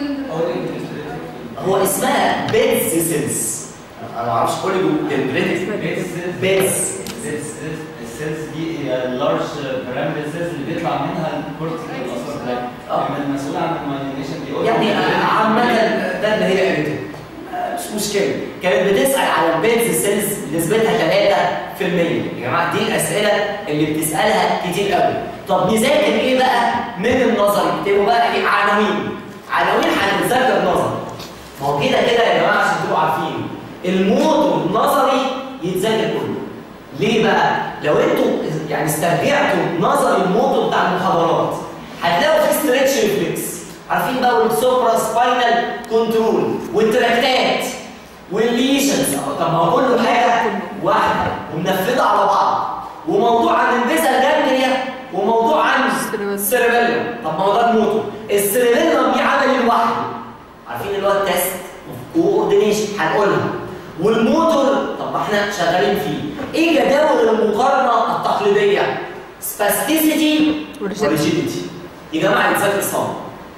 هو اسمها بيتز سيلز. انا ما اعرفش اوريجو دندريتك بيتز. السيلز دي هي اللارج بيراميدال سيلز اللي بيطلع منها الكورتيكال الاصفر بلاك، يعني المسؤول عن المايلينيشن دي. يعني عامة ده اللي هي قالته مش مشكلة. كانت بتسأل على البيتز سيلز نسبتها ثلاثة في المية. يا جماعة دي الأسئلة اللي بتسألها كتير قوي. طب نذاكر إيه بقى من النظري؟ اكتبوا بقى إيه؟ عناوين. عناوين هنذاكر نظري. ما هو كده كده يا جماعة عشان تبقوا عارفين الموضوع النظري يتذاكر كله. ليه بقى؟ لو انتوا يعني استرجعتوا نظري الموضوع بتاع المحاضرات هتلاقوا في ستريتش ريفلكس، عارفين بقى والسوبرا سباينال كنترول والتراكتات والليشنز. طب ما هو كله حاجه واحده ومنفذه على بعض، وموضوع عن البيزا جانجليا وموضوع عن السيربيلم. طب ما هو ده الموضوع. السيربيلم دي عمل لوحده، عارفين اللي هو التست كوردينيشن هنقولها. والموتور طب ما احنا شغالين فيه. ايه جداول المقارنه التقليديه؟ سباستيسيتي وريجيديتي. يا جماعه يتذاكر صم،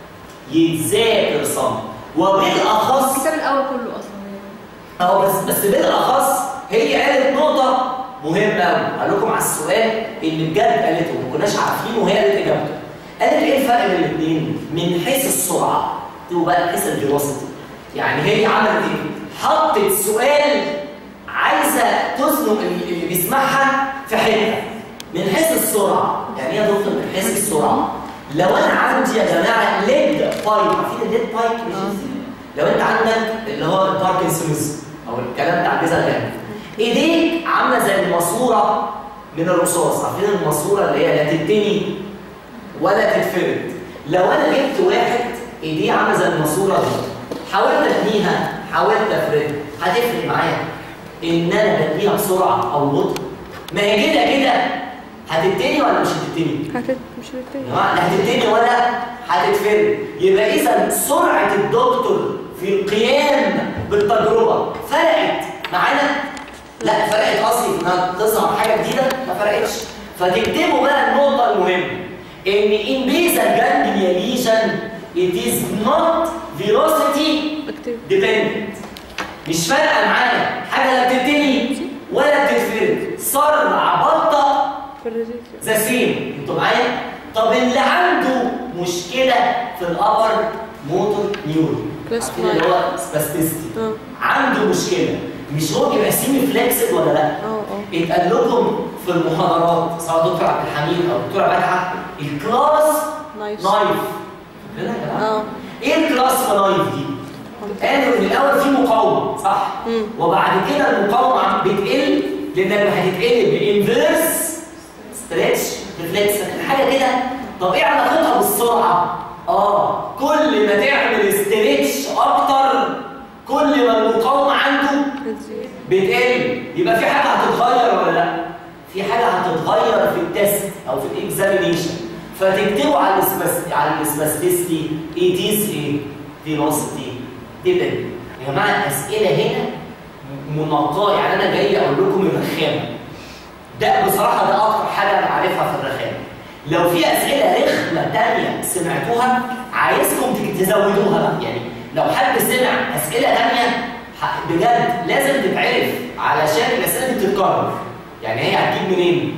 يتذاكر صم، وبالاخص الكتاب الاول كله اصلا اه بس بس بالاخص هي قالت نقطه مهمه قوي. قال لكم على السؤال اللي بجد قالته ما كناش عارفينه وهي قالت اجابته. قالت ايه الفرق بين الاثنين من حيث السرعه؟ تبقى بقى حيث الفيلوسيتي. يعني هي عملت ايه؟ حطت سؤال عايزه تزنق اللي بيسمعها في حته من حيث السرعه. يعني ايه يا دكتور من حيث السرعه؟ لو انا عندي يا جماعه ليد بايب، عارفين الليد بايب؟ لو انت عندك اللي هو الباركنسونز او الكلام بتاع الجزء الجانبي، ايديك عامله زي الماسوره من الرصاص، عارفين الماسوره اللي هي لا تتني ولا تتفرد. لو انا جبت واحد ايديه عامله زي الماسوره دي، حاولت اتنيها، حاولت افردها، هتفرق معايا ان انا بديها بسرعه او بطء؟ ما هي كده كده هتتني ولا مش هتتني؟ هتت مش هتتني. لا هتتني ولا هتتفرد. يبقى اذا سرعه الدكتور في القيام بالتجربه فرقت معانا؟ لا فرقت اصلي انها تظهر حاجه جديده؟ ما فرقتش. فتكتبوا بقى النقطه المهمه ان in basal ganglia lesion it is not velocity dependent. مش فارقه معانا حاجه لا بتبتدي ولا بتتفرد، سرع بطأ ذا سيم. انتوا معايا؟ طب اللي عنده مشكله في الابر موتور نيورون اللي هو سباستيستي عنده مشكله، مش هو بيبقى سيمي فليكسد ولا لا؟ اه اه اتقال لكم في المحاضرات سواء دكتور عبد الحميد او دكتوره بجحه الكلاس نايف. فاكرينها يا جماعه؟ ايه الكلاس نايف دي؟ قالوا ان الاول في مقاومه صح؟ مم. وبعد كده المقاومه بتقل لانك هتتقلب بانفيرس ستريتش ريفلكس حاجه كده. طب ايه علاقتها بالسرعه؟ اه كل ما تعمل ستريتش اكتر كل ما المقاومه عنده بتقل، يبقى في حاجه هتتغير ولا لا؟ في حاجه هتتغير في التست او في الاكزامينيشن. فتكتبوا على السباستي على السباستيستي اي تيز ايه؟ فيلوسيتي ديبند. يا جماعه الاسئله هنا منقاه، يعني انا جاي اقول لكم الرخامه. ده بصراحه ده اكتر حاجه انا عارفها في الرخامه. لو في اسئله رخمه ثانيه سمعتوها عايزكم تزودوها بقى، يعني لو حد سمع اسئله ثانيه بجد لازم تتعرف علشان الاسئله دي بتتكرر. يعني هي هتجيب منين؟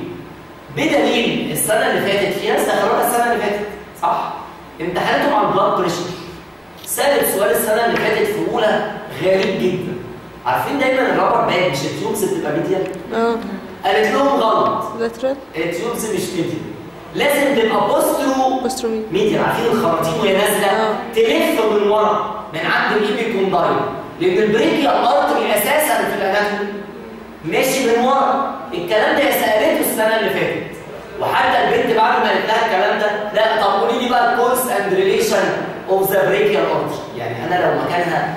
بدليل السنه اللي فاتت في ناس دخلوها السنه اللي فاتت صح؟ امتحاناتهم على البلاد بريشر. ثالث سؤال السنه اللي فاتت في اولى غريب جدا. عارفين دايما الرابر باك مش التيوبس بتبقى ميديال؟ اه قالت لهم غلط. لاترال؟ التيوبس مش ميديال. لازم تبقى بوسترو بوسترو ميديال. عارفين الخراطيم وهي نازله تلف من ورا من عند الايبيكوندايل، لان البريكيال ارتري اساسا في الاناتومي ماشي من ورا. الكلام ده سالته السنه اللي فاتت، وحتى البنت بعد ما قالت لها الكلام ده لا طب قولي لي بقى الكورس اند ريليشن اوف ذا بريكيال ارتري. يعني انا لو مكانها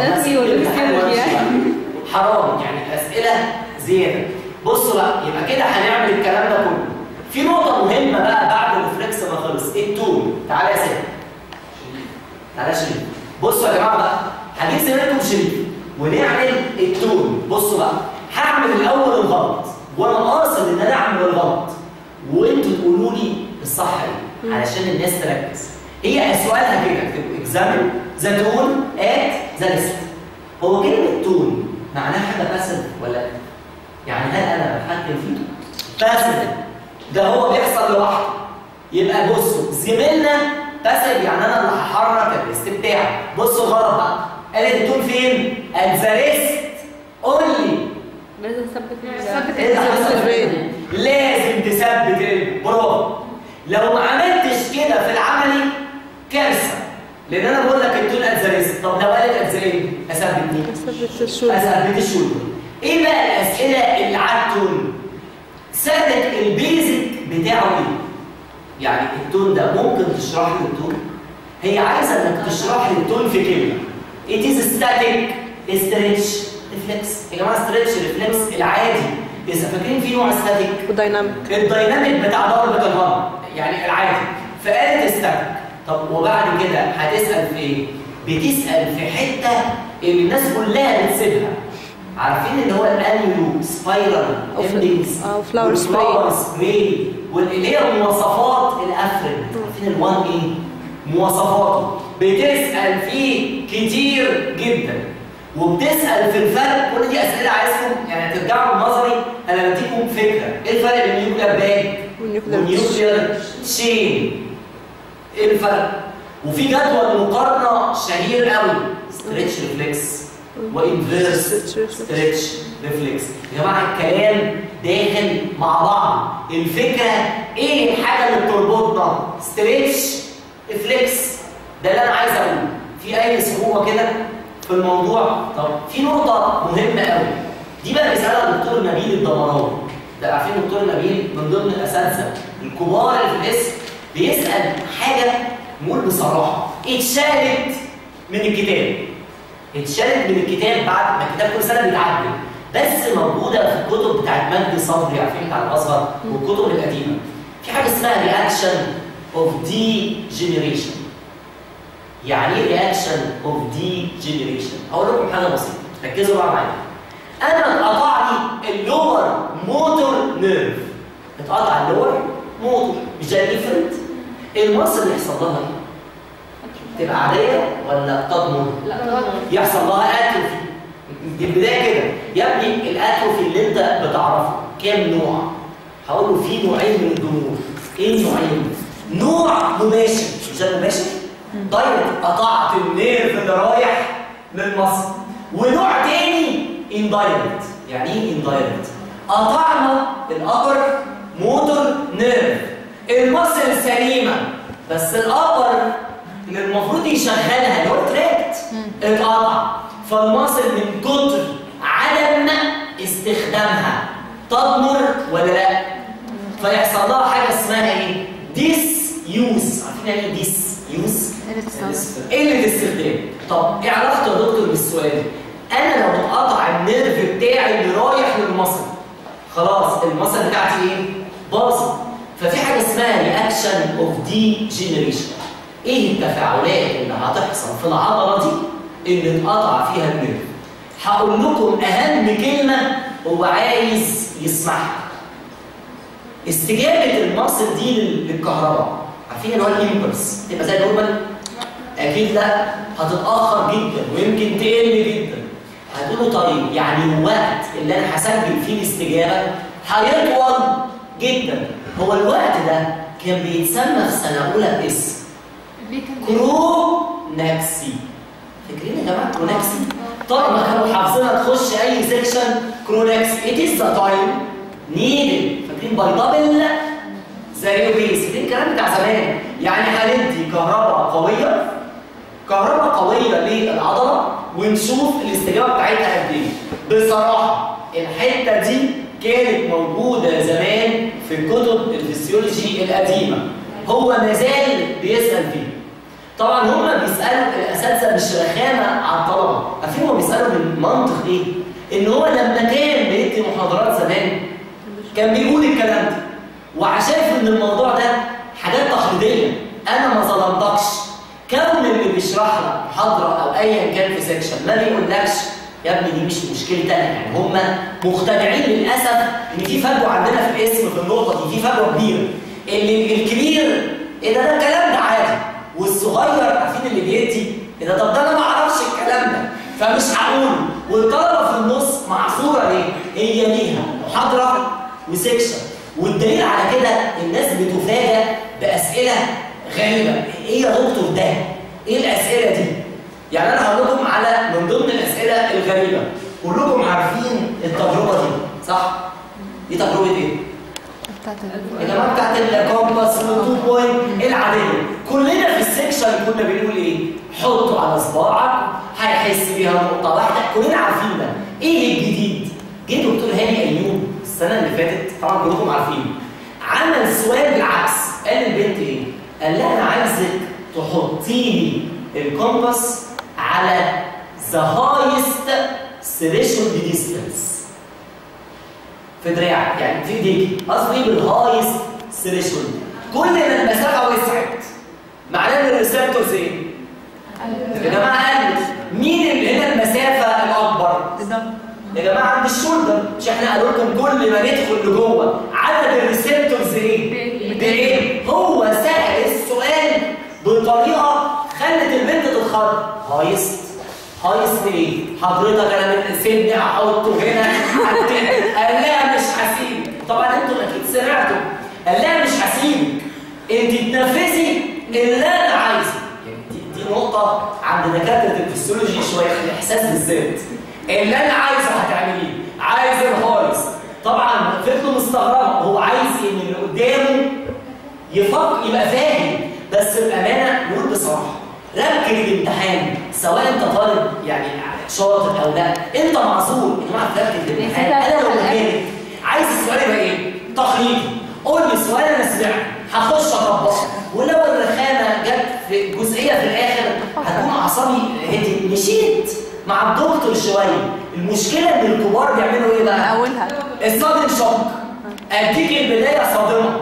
حرام، يعني الاسئله زياده. بصوا بقى يبقى كده هنعمل الكلام ده كله. في نقطه مهمه بقى بعد الريفلكس ما خلص، التون. تعالى يا سيدي تعالى يا شريف. بصوا يا جماعه بقى هجيب سيرتكم شريف ونعمل التون. بصوا بقى هعمل الاول الغلط وانا قاصد ان انا اعمل الغلط وانتوا تقولوا لي الصح ايه علشان الناس تركز. هي سؤالها كده اكتبوا اكزامن ذا تون ات ذا ليست. هو كلمه تون معناها حاجه باسف ولا يعني هل انا بتحكم فيه؟ باسف ده هو بيحصل لوحده. يبقى بصوا زميلنا باسف يعني انا اللي هحرك الليست بتاعي. بصوا الغلط بقى قالت التون فين؟ ات ذا ليست اونلي. لازم تثبت ال لازم تثبت ال برافو. لو ما عملتش كده في العملي كارثه، لان انا بقول لك التون ات ذا ليست. طب لو قالت ات ذا ايه؟ اثبت مين؟ اثبت الشولدر. اثبت الشولدر. ايه بقى الاسئله اللي على التون؟ ثبت البيزك بتاعه ايه؟ يعني التون ده ممكن تشرح لي التون؟ هي عايزه انك تشرح لي التون في كلمه. It is static stretch reflex. يا جماعه stretch reflex العادي اذا فاكرين في نوع ستاتيك ودايناميك. الدايناميك بتاع ضربه الهرم يعني العادي. فقالت ستاتيك. طب وبعد كده هتسال في ايه؟ بتسال في حته اللي الناس كلها بتسيبها. عارفين اللي هو الانيولو سبايرال اندنجز او فلاور سبراي واللي هي مواصفات الافرد. عارفين الوان ايه؟ مواصفاته. بتسال فيه كتير جدا وبتسال في الفرق. كل دي اسئله عايزكم يعني ترجعوا النظري. انا بديكم فكره ايه الفرق بين النيوكلير باج والنيوكلير تشين. ايه الفرق؟ وفي جدول مقارنه شهير قوي ستريتش ريفلكس وانفيرس ستريتش ريفلكس. يا جماعه الكلام داخل مع بعض. الفكره ايه الحاجه اللي بتربطنا؟ ستريتش ريفلكس. ده اللي انا عايز اقوله. في اي صعوبه كده في الموضوع؟ طب في نقطه مهمه قوي دي بقى بيسالها الدكتور نبيل الدمراوي. ده عارفين الدكتور نبيل من ضمن الاساتذه الكبار اللي في الاسم. بيسال حاجه نقول بصراحه اتشالت من الكتاب. اتشالت من الكتاب بعد ما الكتاب كل سنه بيتعدل، بس موجوده في الكتب بتاعت مجدي صبري عارفين بتاع الازهر والكتب القديمه. في حاجه اسمها رياكشن اوف دي جنريشن. يعني ايه رياكشن اوف دي جنريشن؟ اقول لكم حاجه بسيطه، ركزوا بقى معايا. انا اتقطع لي اللور موتور نيرف، اتقطع اللور موتور، مش ده ديفرنت؟ المصل اللي يحصل لها ايه؟ تبقى عاديه ولا تضمر؟ لا تضمر. يحصل لها اتروفي. دي البدايه كده. يا ابني الاتروفي اللي انت بتعرفه كام نوع؟ هقول له في نوعين من الضمور. ايه النوعين؟ نوع مباشر، مش ده مباشر؟ دايركت، قطعت النيرف اللي رايح للمصل. ونوع تاني اندايركت. يعني ايه اندايركت؟ قطعنا الابر موتور نيرف، المصل سليمه بس الابر اللي المفروض يشغلها اللي هو التراكت اتقطع، فالمصل من كتر عدم استخدامها تضمر ولا لا؟ فيحصل لها حاجه اسمها ايه؟ ديس يوز. عارفين يعني ايه ديس يوز؟ قله استخدام. طب ايه علاقته يا دكتور بالسؤال؟ انا لو اتقطع النيرف بتاعي اللي رايح للمصل، خلاص المصل بتاعتي ايه؟ باظت. ففي حاجه اسمها رياكشن اوف دي جنريشن. ايه التفاعلات اللي هتحصل في العضله دي اللي اتقطع فيها النيرف؟ هقول لكم اهم كلمه هو عايز يسمعها. استجابه المصل دي للكهرباء، عارفين اللي هو الامبلس تبقى زي نورمال؟ اكيد لا، هتتاخر جدا ويمكن تقل جدا. هتقولوا طيب يعني الوقت اللي انا هسجل فيه الاستجابه هيطول جدا. هو الوقت ده كان بيتسمى في سنه اولى باسم كروناكسي. فاكرين يا جماعه كروناكسي؟ طالما كانوا حافظينها تخش اي سيكشن كروناكسي. it is the time needed. فاكرين باي دبل زي بيس. فاكرين الكلام بتاع زمان؟ يعني هندي كهرباء قويه كهرباء قويه للعضله ونشوف الاستجابه بتاعتها قد ايه. بصراحه الحته دي كانت موجوده زمان في كتب الفسيولوجي القديمه، هو ما زال بيسال فيه. طبعا هم بيسالوا الاساتذه مش رخامه على الطلبه، عارفين هم بيسالوا بالمنطق ايه؟ ان هو لما كان بيدي محاضرات زمان كان بيقول الكلام ده وشايف ان الموضوع ده حاجات تقليديه. انا ما ظلمتكش، كون اللي بيشرح لك محاضره او ايا كان في سيكشن ما بيقولكش يا ابني دي مش مشكلتي انا، يعني هم مقتنعين للاسف ان في فجوه عندنا في الاسم في النقطه دي، في فجوه كبيره. اللي الكبير ايه ده؟ ده الكلام ده عادي، والصغير عارفين اللي بيدي ايه ده؟ طب ده انا ما اعرفش الكلام ده فمش هقوله. والطلبه في النص معصوره ليه؟ هي ليها محاضره وسيكشن، والدليل على كده الناس بتفاجئ باسئله غريبه. ايه يا دكتور ده؟ ايه الاسئله دي؟ يعني انا هقول لكم على من ضمن الاسئله الغريبه. كلكم عارفين التجربه دي صح؟ دي تجربه ايه؟ يا جماعه بتاعت الكومباس والتو بوينت العاديه. كلنا في السكشن كنا بنقول ايه؟ حطه على صباعك هيحس بيها نقطه واحده. كلنا عارفين ده. ايه الجديد؟ جه دكتور هاني ايوب السنه اللي فاتت، طبعا كلكم عارفين، عمل سؤال بالعكس. قال للبنت ايه؟ قال لها انا عايزك تحطي لي الكومباس على ذا هايست ثريشولد ديستانس في دراعك، يعني في ايديك. قصدي بالهايست ثريشولد كل ما المسافه وسعت معناه ان الريسبتورز ايه؟ يا جماعه قلت. مين اللي هنا المسافه الاكبر؟ يا جماعه عند الشولدر. مش احنا قالوا لكم كل ما ندخل لجوه عدد الريسبتورز ايه؟ بايه؟ هو سأل السؤال بطريقه خلت البنت تتخض. هايست هايست ايه؟ حضرتك انا من سيبني احطه هنا. قال لها مش هسيبك. طبعا انتم اكيد سمعتوا. قال لها مش هسيبك، انت تنفذي اللي انا عايزه. يعني دي, دي نقطه عند دكاتره الفسيولوجي شويه في الاحساس بالذات. اللي انا عايزه هتعمليه، عايز الهايست. طبعا فضلوا مستغربه هو عايز ان اللي قدامه يفكر يبقى فاهم. بس بامانه نقول بصراحه ركز الامتحان، سواء انت طالب يعني شاطر او لا، انت معذور. يا جماعه ركز الامتحان. انا لو مكانك عايز السؤال يبقى ايه؟ تقليدي. قول لي سؤال انا سمعت هخش اطبقه، ولو الرخامه جت في جزئيه في الاخر هتكون اعصابي هدي مشيت مع الدكتور شويه. المشكله ان الكبار بيعملوا ايه بقى؟ اولها الصدم شوك. اديك البدايه صادمه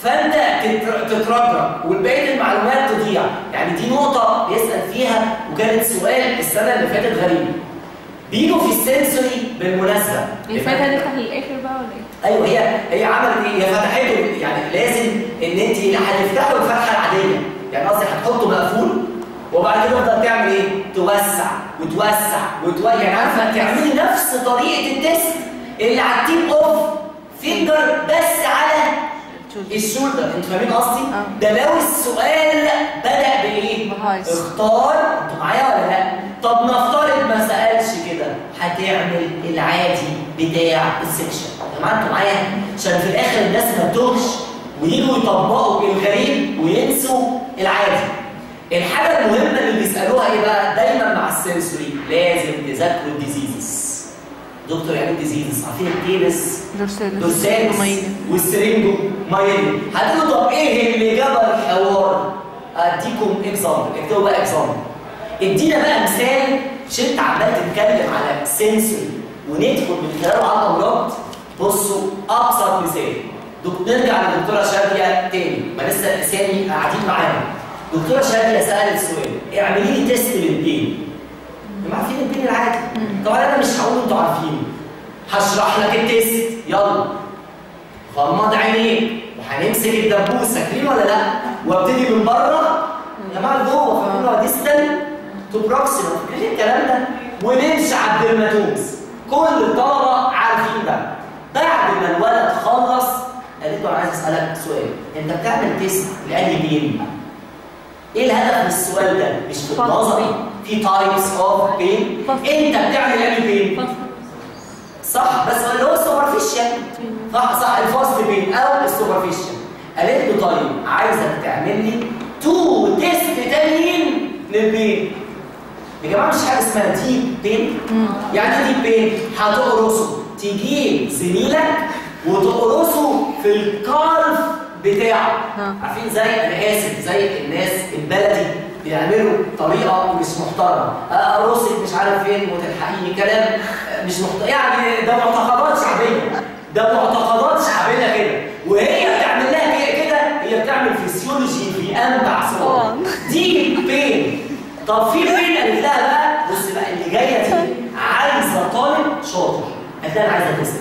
فانت تترجم وبقيه المعلومات تضيع. يعني دي نقطه بيسال فيها وكانت سؤال السنه اللي فاتت غريب. بيجوا في السنسوري بالمناسبه الفتحه دي تفتح للاخر بقى ولا ايه؟ ايوه هي هي عملت ايه؟ هي فتحته. يعني لازم ان انت هتفتحوا الفتحه العاديه، يعني قصدي هتحطه مقفول وبعد كده تفضل تعمل ايه؟ توسع وتوسع وتوسع. يعني عارفه تعملي نفس طريقه التست اللي على التيب اوف فينجر بس على الشولدر. انتوا فاهمين قصدي؟ ده لو السؤال بدا بايه؟ اختار. انتوا معايا ولا لا؟ طب نفترض ما سالش كده، هتعمل العادي بتاع السكشن. يا جماعه انتوا معايا؟ عشان في الاخر الناس ما تتوهش ويجوا يطبقوا الغريب وينسوا العادي. الحاجه المهمه اللي بيسالوها ايه بقى؟ دايما مع السنسوري لازم تذاكروا الديزيزز. دكتور يعني الديزيزز عارفين التيبس دورساليس والسرينجو مايلي. هتقولوا طب ايه اللي جاب الحوار؟ اديكم اكزامبل، اكتبوا بقى اكزامبل. ادينا بقى مثال. مش انت عمال تتكلم على سنسوري وندخل من خلاله على الامراض؟ بصوا ابسط مثال. نرجع للدكتوره شاديه تاني، ما لسه الاسامي قاعدين معانا. دكتوره شاديه سالت سؤال، اعملي لي تيست للبين. انتوا عارفين البين العادي؟ طبعا انا مش هقول انتوا عارفينه، هشرح لك التيست. يلا غمض عينيك وهنمسك الدبوس، فاكرين ولا لا؟ وابتدي من بره يا جماعه لجوه، فاكرين ديستال تو بروكسيمال، فاكرين الكلام ده؟ ونمشي على الدرماتومز. كل الطلبه عارفين ده. بعد ما الولد خلص قالت له انا عايز اسالك سؤال، انت بتعمل تيست لانهي بين؟ ايه الهدف من السؤال ده؟ مش في النظري، في تايبس اوف بين، انت بتعمل انهي بين؟ صح، بس اللي هو السوبرفيشال. صح صح الفاست بين او السوبرفيشال. قالت له طيب عايزك تعمل لي تو تيست تانيين للبين. يا جماعه مش حاجه اسمها ديب بين. يعني ايه ديب بين؟ هتقرصه، تجيب زميلك وتقرصه في الكارف بتاعه. عارفين زي انا اسف زي الناس البلدي بيعملوا طريقه مش محترمه، اقرصك مش عارف فين وتلحقيني، كلام مش محترم. يعني ده معتقدات شعبيه، ده معتقدات شعبيه كده، وهي بتعمل لها كده كده هي بتعمل فيسيولوجي في انبع صور. دي بين. طب في بين قالت لها بقى بص بقى اللي جايه دي عايزه طالب شاطر. قالت لها انا عايزه تيست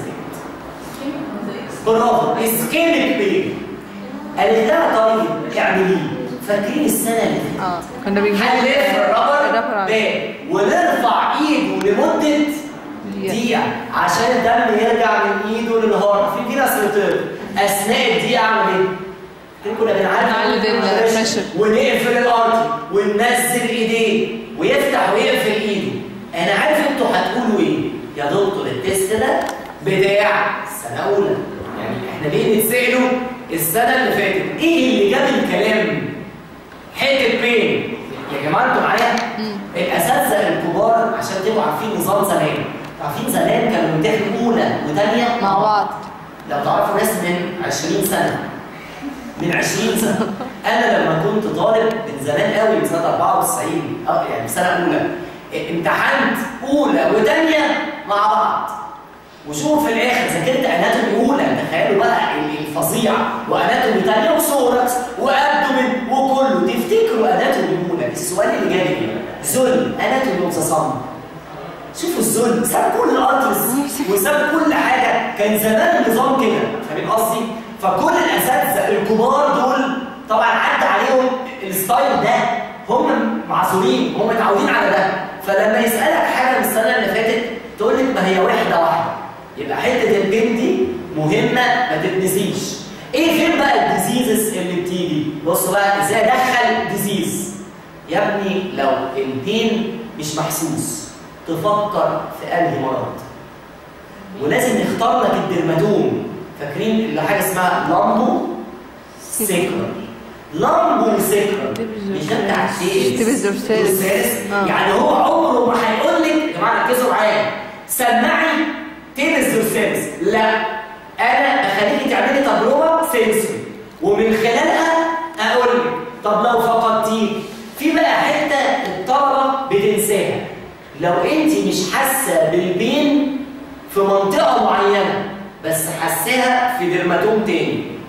برافو اسكيميك بين. قالت لها طيب اعمليه. فاكرين السنه اللي فاتت؟ اه كنا بنجيب هنلف الرابر بان ونرفع ايده لمده دقيقه عشان الدم يرجع من ايده للهارت. في في ناس بتطير اثناء الدقيقه اعمل ايه؟ كنا بنعالج ونقفل الارض وننزل ايديه ويفتح ويقفل ايده. انا عارف انتوا هتقولوا ايه؟ يا دكتور التست ده بتاع سنه اولى، يعني احنا ليه نتسالوا السنه اللي فاتت؟ ايه اللي جاب الكلام؟ حته بين. يا جماعه انتوا معايا؟ الاساتذه الكبار عشان تبقوا عارفين نظام زمان، عارفين زمان كانوا بيمتحنوا اولى وثانيه مع بعض. لو تعرفوا ناس من عشرين سنه، من عشرين سنه. انا لما كنت طالب من زمان قوي من سنه أربعة وتسعين اه يعني سنه اولى امتحنت اولى وثانيه مع بعض. وشوف في الاخر ذاكرت اناتومي اولى، تخيلوا بقى الفظيع، واناتومي ثانيه وسوركس وابدومين وكله. تفتكروا اناتومي اولى السؤال اللي جاي ايه؟ ذل اناتومي اوف ذا صم. شوفوا الذل ساب كل الارترز وساب كل حاجه. كان زمان النظام كده، فاهمين قصدي؟ فكل الاساتذه الكبار دول طبعا عدى عليهم الستايل ده، هم معذورين، هم متعودين على ده. فلما يسالك حاجه من السنه اللي فاتت تقول لك ما هي واحده واحده. يبقى حته البين دي مهمه ما تتنسيش. ايه فين بقى الديزيزز اللي بتيجي؟ بصوا بقى ازاي ادخل ديزيز. يا ابني لو البين مش محسوس تفكر في انهي مرض، ولازم نختار لك الدرماتوم. فاكرين اللي حاجه اسمها لامبو سيكرال. لامبو سيكرال مش ده بتاع التيبس. يعني هو عمره ما هيقول لك يا جماعه ركزوا معايا سمعي تيبس دورساليس، لا انا اخليكي تعملي تجربه سنسوري ومن خلالها اقول لك. طب لو فقدتيه في بقى حته الطلبه بتنساها، لو انت مش حاسه بالبين في منطقه معينه بس حاساها في درماتوم تاني،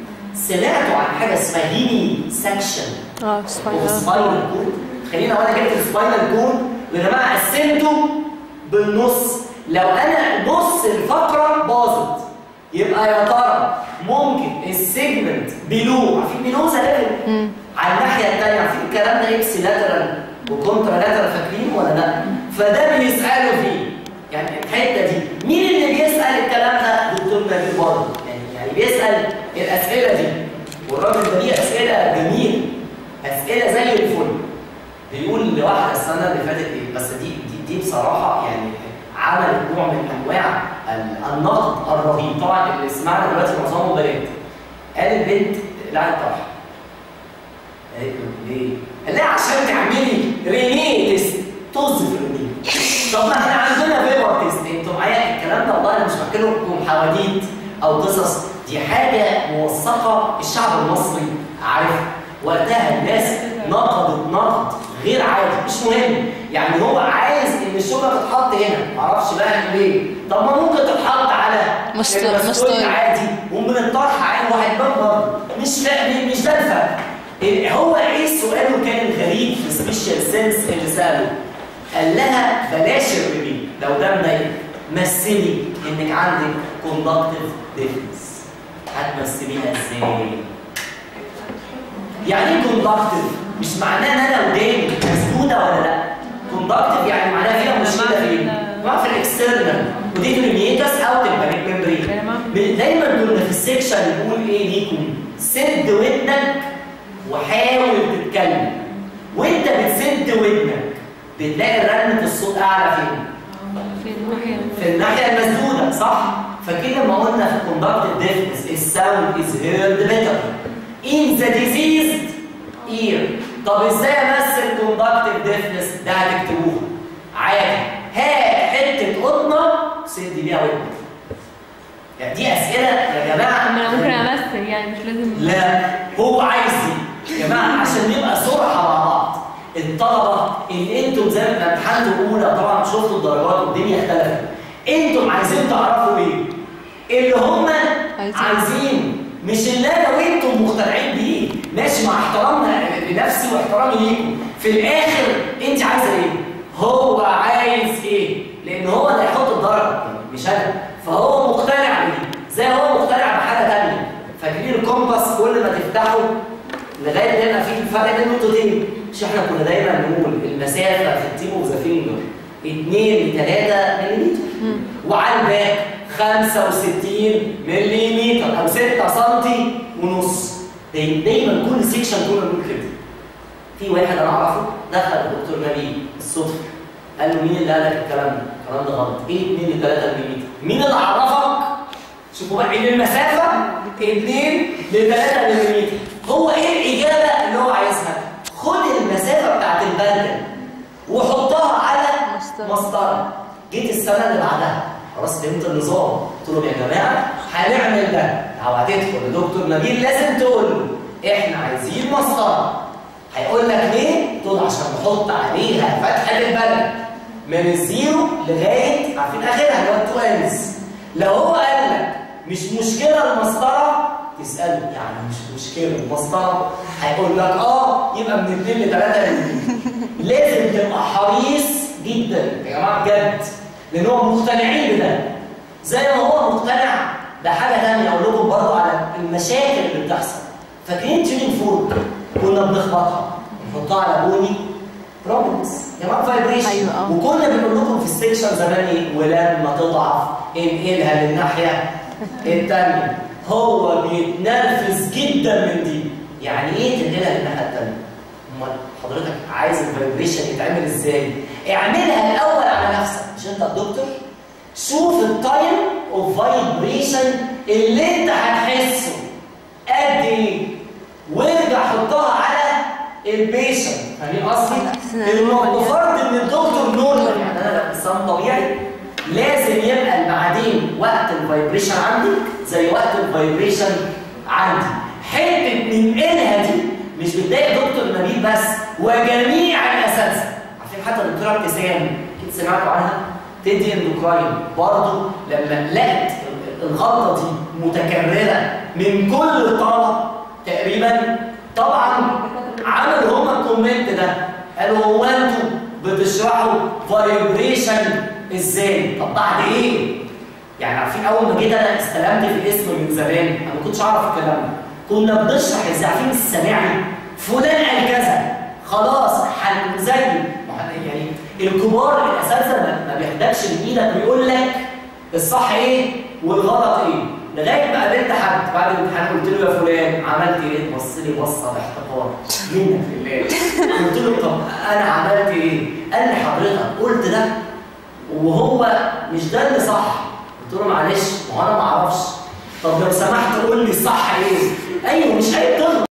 سمعتوا عن حاجه اسمها هيمي سكشن اه اوف سباينال كورد؟ خلينا وانا جبت السباينال كورد يا جماعه قسمته بالنص، لو انا نص الفقره باظت يبقى يا ترى ممكن السيجمنت بيلو، عارفين بيلو سلالم على الناحيه الثانيه، عارفين الكلام ده اكس لاترال وكونترا لاترال فاكرين ولا لا؟ فده بيسالوا فيه يعني الحته دي. مين اللي بيسال الكلام ده؟ دكتور نبيل برضه، يعني يعني بيسال الاسئله دي، والراجل ده ليه اسئله جميله، اسئله زي الفل. بيقول لواحده السنه اللي فاتت ايه، بس دي دي, دي بصراحه يعني عملت نوع من انواع النقد الرهيب. طبعا اللي سمعنا دلوقتي معظمهم بنات. قال البنت لعبت طرح. قالت له ليه؟ قال لها عشان تعملي رينيه تيست، طز في الرينيه. طب ما احنا عندنا فيبر تيست، انتوا معايا الكلام ده والله انا مش بحكي لكم حواديت او قصص، دي حاجه موثقه الشعب المصري عارفها. وقتها الناس نقدت نقد غير عادي، مش مهم، يعني هو عايز ان الشوكه تتحط هنا، معرفش بقى ليه. طب ما ممكن تتحط على مستوي عادي ومن الطرح عادي وهيبان برضه، مش فاهم مش ده الفرق. هو ايه السؤال كان الغريب في سبيشال سينس اللي ساله؟ قال لها بلاش الريبي لو ده مضايقك، مثلي انك عندك كوندكتيف ديفنس. هتمثليها ازاي؟ يعني ايه كوندكتيف؟ مش معناه ان انا وداني مسدوده ولا لا. كوندكتيف يعني معناها فيها مشكله فين؟ ما في الاكسترنال ودي بريميتاس او تبقى ممبرين. دايما كنا في السكشن بنقول ايه ليكم؟ سد ودنك وحاول تتكلم. وانت بتسد ودنك بتلاقي رنة الصوت اعلى فين؟ في الناحيه في الناحيه المسدوده، صح؟ فكده ما قلنا في الكوندكتيف ديفنس الساوند از هيرد بيتر in the diseased ear. طب ازاي امثل كوندكتيف ديفنس؟ ده هتكتبوها عادي. هات حته قطنه سد بيها ودنك. يعني دي اسئله يا جماعه. انا ممكن امثل يعني مش لازم. لا هو عايز دي يا جماعه عشان نبقى صراحه مع بعض. الطلبه اللي انتم زي ما امتحنتوا اولى طبعا شفتوا الدرجات والدنيا اختلفت. انتم عايزين تعرفوا ايه؟ اللي هم عايزين، مش اللي انا وانتم مقتنعين بيه. ماشي، مع احترامنا لنفسي واحترامي ليكم. في الاخر انت عايزه ايه؟ هو عايز ايه؟ لان هو اللي هيحط الدرجه مش انا. فهو مقتنع بيه زي هو مقتنع بحاجه ثانيه. فاكرين الكومباس كل ما تفتحه لغايه هنا في فرق بين نقطتين. مش احنا كنا دايما نقول المسافه في التيب اوف ذا فينجر اتنين لتلاتة ملم، وعلى الباك خمسة وستين ملم او ستة سم ونص. دايما كل سيكشن كنا بنقول كده. في واحد انا اعرفه دخل الدكتور نبيل بالصدفه، قال له مين اللي قال لك الكلام ده؟ الكلام ده غلط. ايه اتنين لتلاتة ملم؟ مين اللي عرفك؟ شوفوا بقى ان المسافه اتنين لتلاتة ملم. هو ايه الاجابه اللي هو عايزها؟ خد المسافه بتاعت البلده وحطها على مسطره. جيت السنه اللي بعدها خلاص فهمت النظام، قلت لهم يا جماعه هنعمل ده، او هتدخل لدكتور نبيل لازم تقول له احنا عايزين مسطره. هيقول لك ليه؟ تقول عشان نحط عليها فتحه البلد من الزيرو لغايه عارفين اخرها اللي هو التوالز. لو هو قال لك مش مشكله المسطره تساله يعني مش مشكله المسطره، هيقول لك اه يبقى من اتنين لتلاتة ملم. لازم تبقى حريص جدا يا جماعه بجد، لان هم مقتنعين بده زي ما هو مقتنع بحاجه ثانيه. اقول لكم برضه على المشاكل اللي بتحصل. فاكرين تيونينج فورك كنا بنخبطها نحطها على بوني بروبلمز يا جماعه فايبريشن. أيوة. وكنا بنقول لكم في السكشن زمان ايه؟ ولما تضعف انقلها للناحيه الثانيه. هو بيتنرفز جدا من دي. يعني ايه تنقلها للناحيه الثانيه؟ امال حضرتك عايز الفايبريشن يتعمل ازاي؟ اعملها الاول على نفسك، مش انت الدكتور؟ شوف التايم اوف فايبريشن اللي انت هتحسه قد ايه، وارجع حطها على البيشنت. فاهمين قصدي؟ المفروض ان الدكتور نورمال، يعني انا لو انسان طبيعي لازم يبقى المعادين وقت الفايبريشن عندك زي وقت الفايبريشن عندي. حته ننقلها دي مش بتضايق دكتور نبيل بس وجميع الاساتذه. عارفين حتى الدكتوره ابتسام اكيد سمعتوا عنها، تدي اندوكراين برضه لما لقت الغلطه دي متكرره من كل الطلبه تقريبا. طبعا عملوا هما الكومنت ده، قالوا هو انتوا بتشرحوا فايبريشن ازاي؟ طب بعد ايه؟ يعني عارفين اول ما جيت انا استلمت في الاسم من زمان، انا ما كنتش اعرف الكلام ده. كنا بنشرح ازاي، عارفين السامعي فلان قال كذا، خلاص هنزي يعني الكبار الاساتذه ما بيحتاجش من ايدك ويقول لك الصح ايه والغلط ايه. لغايه ما قابلت حد بعد الامتحان قلت له يا فلان عملت ايه؟ بص لي بصه باحتقار منك لله. قلت له طب انا عملت ايه؟ قال لي حضرتك قلت ده وهو مش ده اللي صح. قلت له معلش ما انا ما اعرفش، طب لو سمحت قول لي الصح ايه؟ ايوه مش عيب تغلط.